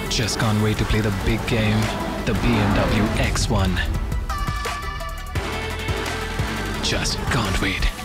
Just can't wait to play the big game, the BMW X1. Just can't wait.